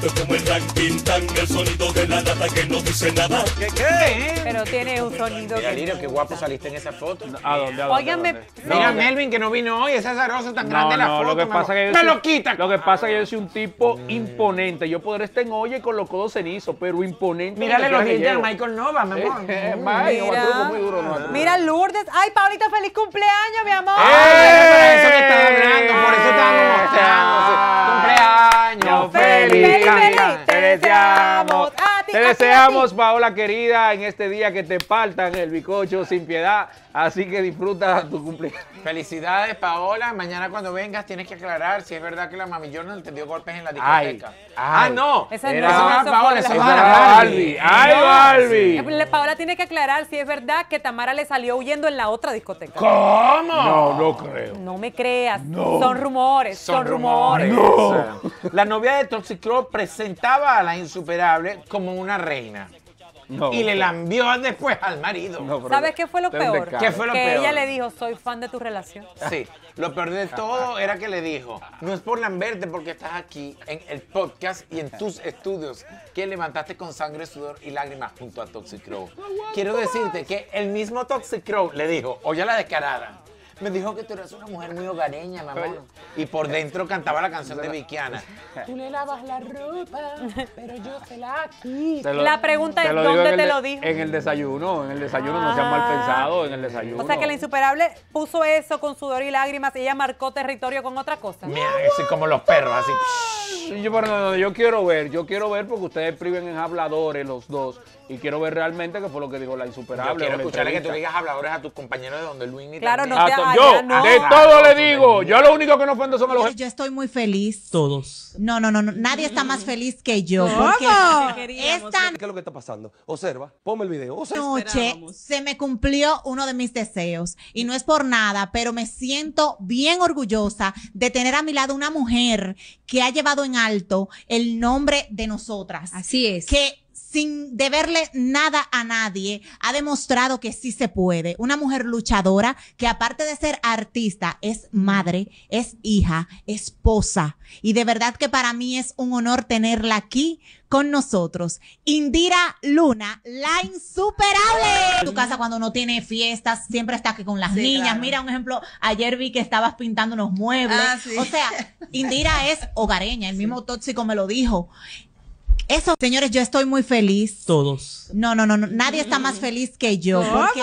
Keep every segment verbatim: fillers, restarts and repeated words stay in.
Es como el ranking tan, el sonido de la lata que no dice nada. ¿Qué qué? Pero tiene un sonido. Mira, que- Lirio, qué guapo saliste en esa foto. ¿A dónde? ¿A dónde? Óiganme, ¿A dónde? Mira, No, Melvin, que no vino hoy, ese azaroso tan No, grande la no, foto. lo que me pasa lo, que yo me soy- lo quita. Lo que pasa es que yo soy un tipo imponente. Yo podré estar en olla y con los codos cenizos, pero imponente. Mírale donde los quiera que dientes a llego. Michael Nova, mi amor. Eh, Mike, Mira. Guatruco muy duro, no. Mira, Lourdes. Ay, Paulita, feliz cumpleaños, mi amor. Ay, para eso que estaba hablando, por eso estábamos mostrándose. Cumpleaños feliz, feliz. feliz, Canta. te deseamos. A ti, Te a ti, a deseamos, ti. Paola querida, en este día que te partan el bicocho sin piedad. Así que disfruta tu cumpleaños. Felicidades, Paola. Mañana cuando vengas tienes que aclarar si es verdad que la Mami Jordan te dio golpes en la Ay, discoteca. ay. Ah, no. Esa Era- no, Eso no eso era Paola, fue eso la- es Esa era Barbie. Barbie. ¡Ay, Barbie! Le- Paola tiene que aclarar si es verdad que Tamara le salió huyendo en la otra discoteca. ¿Cómo? No, no creo. No me creas. No. Son rumores, son, Son rumores. rumores. La novia de Toxic Club presentaba a la insuperable como una reina. No. Y le lambió después al marido. No, pero- ¿Sabes qué fue lo Usted es un peor? descaro. ¿Qué fue lo que peor? ella le dijo, soy fan de tu relación. Sí, lo peor de todo era que le dijo, no es por lamberte porque estás aquí en el podcast y en tus estudios que levantaste con sangre, sudor y lágrimas junto a Toxic Crow. Quiero decirte que el mismo Toxic Crow le dijo, oye la descarada, me dijo que tú eres una mujer muy hogareña, mamá. Y por dentro cantaba la canción de Vickiana. Tú le lavas la ropa, pero yo se la quito. Te La pregunta es, te lo digo ¿dónde en el te de- lo dijo? En el desayuno, en el desayuno, no sean mal Ah. pensados, en el desayuno. O sea que la insuperable puso eso con sudor y lágrimas y ella marcó territorio con otra cosa. Mira, así como los perros, así. Sí, yo, pero no, no, yo quiero ver, yo quiero ver porque ustedes priven en habladores los dos y quiero ver realmente qué fue lo que dijo la Yo insuperable. quiero o la escucharle que tú entrevista. digas habladores a tus compañeros de Donde Luis. Claro, no Ah, te- to- allá yo, no. de todo le digo, yo lo único que no ofendo son a los... Yo estoy muy feliz. Todos. No, no, no, no, nadie está más feliz que yo. Porque esta ¿Qué es lo que está pasando? Observa, ponme el video. Observa. noche se me cumplió uno de mis deseos. Y no es por nada, pero me siento bien orgullosa de tener a mi lado una mujer que ha llevado en alto el nombre de nosotras. Así es. Que sin deberle nada a nadie, ha demostrado que sí se puede. Una mujer luchadora que aparte de ser artista, es madre, es hija, esposa. Y de verdad que para mí es un honor tenerla aquí con nosotros. Indira Luna, la insuperable. En tu casa cuando no tiene fiestas, siempre está aquí con las Sí, niñas. claro. Mira, un ejemplo, ayer vi que estabas pintando unos muebles. Ah, sí. O sea, Indira es hogareña, el mismo Tóxico me lo dijo. Eso, señores, yo estoy muy feliz. Todos. No, no, no, no, nadie está más feliz que yo. Porque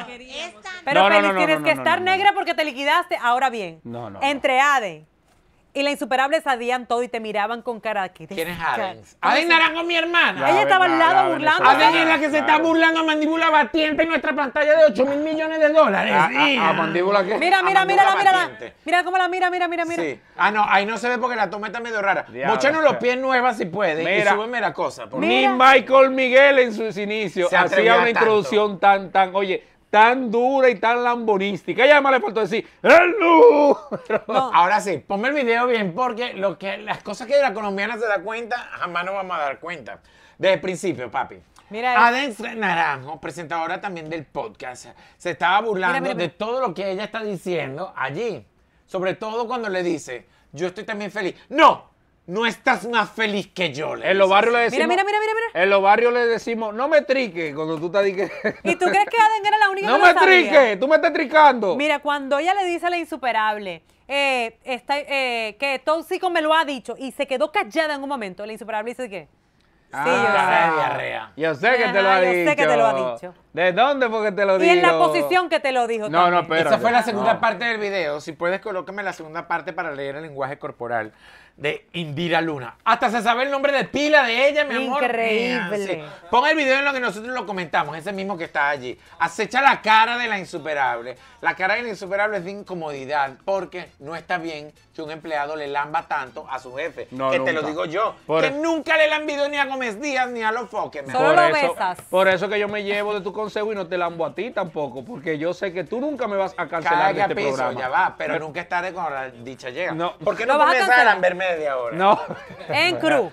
esta Pero No, no, feliz, no, no, tienes no, que no, estar no, no. negra porque te liquidaste. Ahora bien, No, no, no. entre Ade y la insuperable sabían todo y te miraban con cara que... ¿Quién es Aden? Aden Naranjo, mi hermana. La Ella estaba al ven- lado la burlando. venezolana, Aden es la que se está claro. burlando a mandíbula batiente en nuestra pantalla de ocho mil millones de dólares. ¿A, Sí. a, a mandíbula qué? Mira, mira, a mira, mandíbula mira, batiente. mira cómo la mira, mira, mira, mira. Sí. Ah, no, ahí no se ve porque la toma está medio rara. Diablo. Mochanos los pies nuevas si puede. Mira. Y súbeme la cosa. por Ni favor. Michael Miguel en sus inicios Se atrevía hacía una tanto. introducción tan, tan, oye, tan dura y tan lambonística. Ella además le faltó decir, ¡hello! Pero- No. Ahora sí, ponme el video bien porque lo que, las cosas que la colombiana se da cuenta, jamás nos vamos a dar cuenta. Desde el principio, papi. Mira Aden Naranjo, presentadora también del podcast, se estaba burlando Mira, mira, mira. de todo lo que ella está diciendo allí. Sobre todo cuando le dice, yo estoy también feliz. ¡No! No estás más feliz que yo. le En los dice. barrios le decimos, Mira, mira, mira, mira, mira. en los barrios le decimos, no me trique cuando tú estás diciendo, ¿Y tú crees que Aden era la única no que me lo sabía? trique, tú me estás tricando. Mira, cuando ella le dice a la insuperable eh, está, eh, que Tóxico me lo ha dicho y se quedó callada en un momento, la insuperable dice que... Ah, sí, yo Cara de sé. diarrea. Yo sé que te lo Ajá, ha yo dicho. sé que te lo ha dicho. ¿De dónde fue que te lo Y dijo? en la posición que te lo dijo No, no, también. espérate. Esa fue la segunda No. parte del video. Si puedes, colócame la segunda parte para leer el lenguaje corporal de Indira Luna. Hasta se sabe el nombre de pila de ella, mi amor. Increíble. Mira, sí. Pon el video en lo que nosotros lo comentamos, ese mismo que está allí. Acecha la cara de la insuperable. La cara de la insuperable es de incomodidad porque no está bien que un empleado le lamba tanto a su jefe. No, que te nunca. lo digo yo. Por- Que nunca le he lambido ni a Gómez Díaz ni a los foques. mi Solo amor. lo eso, besas. por eso que yo me llevo de tu consejo y no te lambo a ti tampoco, porque yo sé que tú nunca me vas a cancelar de Caiga a este piso, programa. ya va, pero nunca es tarde cuando la dicha llega. No. ¿Por qué ¿Lo no vas a comienzas a cancelar? lamberme desde ahora? No. En cruz.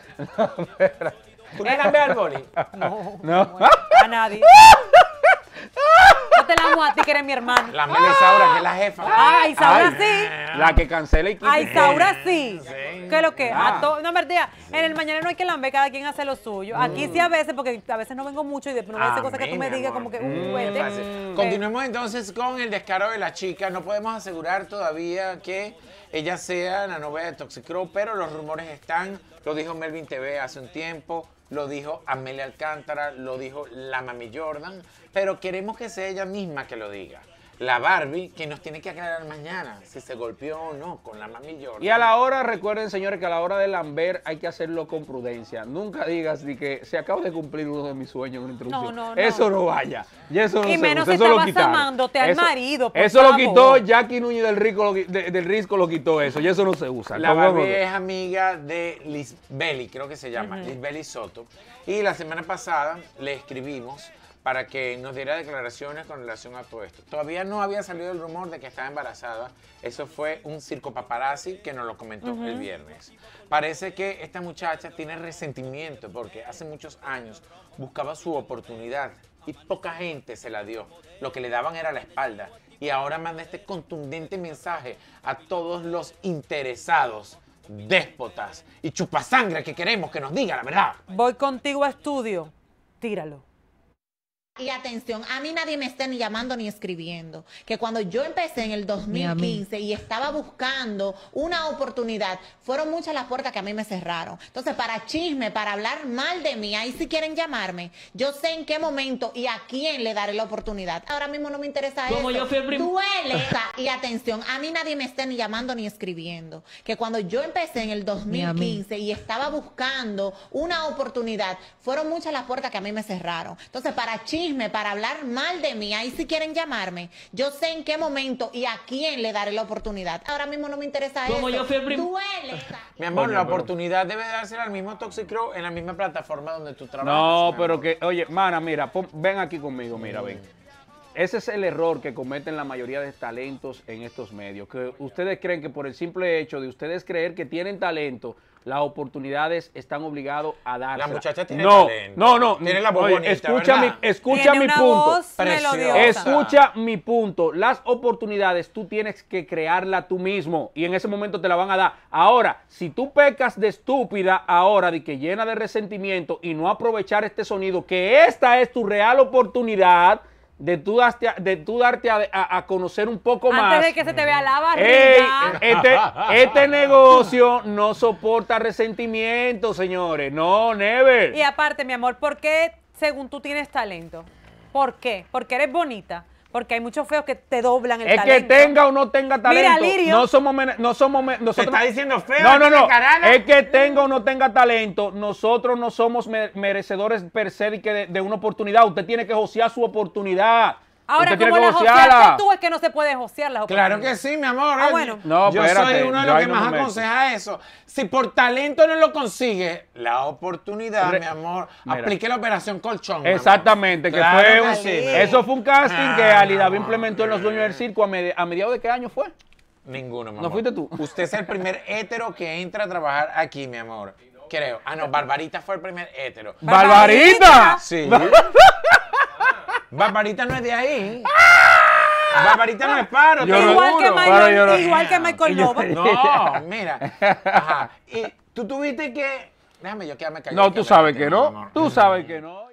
¿Tú le lambes al boli? No, No. a nadie. No te la amo a ti, que eres mi hermano. La Mela Isaura, que es la jefa. Ah, Isaura Ay, sí. La que cancela y quita. A Isaura sí. Sí. ¿Qué es lo que? Ah. A to- no, mentira. En el mañana no hay que lamber, cada quien hace lo suyo. Aquí sí a veces, porque a veces no vengo mucho y después no voy a decir cosas que tú me Amén, digas amor. como que, Mm, uh, vete. fácil. Eh, Continuemos entonces con el descaro de la chica. No podemos asegurar todavía que ella sea la novia de Toxicrow, pero los rumores están. Lo dijo Melvin T V hace un tiempo, lo dijo Amelia Alcántara, lo dijo la Mami Jordan, pero queremos que sea ella misma que lo diga. La Barbie, que nos tiene que aclarar mañana si se golpeó o no con la Mami Jordan. Y a la hora, recuerden, señores, que a la hora de lamber hay que hacerlo con prudencia. Nunca digas ni que se acaba de cumplir uno de mis sueños en una introducción. No, no, no. Eso no vaya. Y eso no Y se menos usa, si eso lo estabas quitaron. amándote al Eso- marido, por Eso lo favor. quitó Jackie Núñez del Risco, lo, qui- de- del Risco lo quitó eso. Y eso no se usa. La ¿Cómo Barbie no? es amiga de Lisbeli, creo que se llama, Lisbeli Soto. Y la semana pasada le escribimos para que nos diera declaraciones con relación a todo esto. Todavía no había salido el rumor de que estaba embarazada. Eso fue un circo paparazzi que nos lo comentó el viernes. Parece que esta muchacha tiene resentimiento porque hace muchos años buscaba su oportunidad y poca gente se la dio. Lo que le daban era la espalda. Y ahora manda este contundente mensaje a todos los interesados, déspotas y chupasangre que queremos que nos diga la verdad. Voy contigo a estudio. Tíralo. Y atención, a mí nadie me está ni llamando ni escribiendo. Que cuando yo empecé en el dos mil quince y estaba buscando una oportunidad, fueron muchas las puertas que a mí me cerraron. Entonces, para chisme, para hablar mal de mí, ahí si quieren llamarme, yo sé en qué momento y a quién le daré la oportunidad. Ahora mismo no me interesa eso. Como yo fui el prim- Duele. Y atención, a mí nadie me está ni llamando ni escribiendo. Que cuando yo empecé en el dos mil quince y estaba buscando una oportunidad, fueron muchas las puertas que a mí me cerraron. Entonces, para chisme, para hablar mal de mí, ahí si quieren llamarme, yo sé en qué momento y a quién le daré la oportunidad. Ahora mismo no me interesa Como eso. yo fui el prim- Duele. Mi amor, Coño, la pero- oportunidad debe dársela al mismo Toxicrow en la misma plataforma donde tú trabajas. No, mi pero amor. que, oye, mana, mira, pon- ven aquí conmigo, mira, ven. Ese es el error que cometen la mayoría de talentos en estos medios, que ustedes creen que por el simple hecho de ustedes creer que tienen talento, las oportunidades están obligados a darse. La muchacha tiene no, talento. No, no, Tiene la voz oye, bonita, escucha ¿verdad? mi, escucha Tiene mi una punto. voz Preciosa. melodiosa. Escucha mi punto. Las oportunidades tú tienes que crearla tú mismo y en ese momento te la van a dar. Ahora, si tú pecas de estúpida ahora, de que llena de resentimiento y no aprovechar este sonido, que esta es tu real oportunidad de tú, darte a- de tú darte a, a- a conocer un poco más. Antes de que se te vea la Ey, barriga. este, este negocio no soporta resentimiento, señores. No, never. Y aparte, mi amor, ¿por qué, según tú tienes talento? ¿Por qué? Porque eres bonita. Porque hay muchos feos que te doblan el Es que talento. tenga o no tenga talento. Mira, Lirio. No somos, mene- no somos, me- nosotros. está diciendo feo, No, no, no. descarada. Es que tenga o no tenga talento. Nosotros no somos me- merecedores per se de, que de, de una oportunidad. Usted tiene que josear su oportunidad. Ahora, Usted tiene como que la josearla. joseaste tú, es que no se puede josear las Claro oportunidades. que sí, mi amor. Ah, Oye, bueno. No, yo espérate, soy uno de yo los ahí que no más me meto. aconseja eso. Si por talento no lo consigue, la oportunidad, Re- mi amor, Mira. aplique la operación colchón. mi amor. Exactamente, que Claro fue que un- sí. eso fue un casting que Ah, Ali David implementó en los dueños del circo a, medi- a mediados de qué año fue. Ninguno, mi ¿No amor. fuiste tú? Usted es el primer hétero que entra a trabajar aquí, mi amor. Creo. Ah, no, Barbarita fue el primer hétero. ¡Barbarita! Sí. Barbarita no es de ahí. Barbarita no es paro. Yo te no- Igual que, juro. Michael, Pero yo no- igual que Michael Nova. No, mira. Ajá. Y tú tuviste que. Déjame yo quedarme callado. No, tú sabes que no. Tú sabes que no.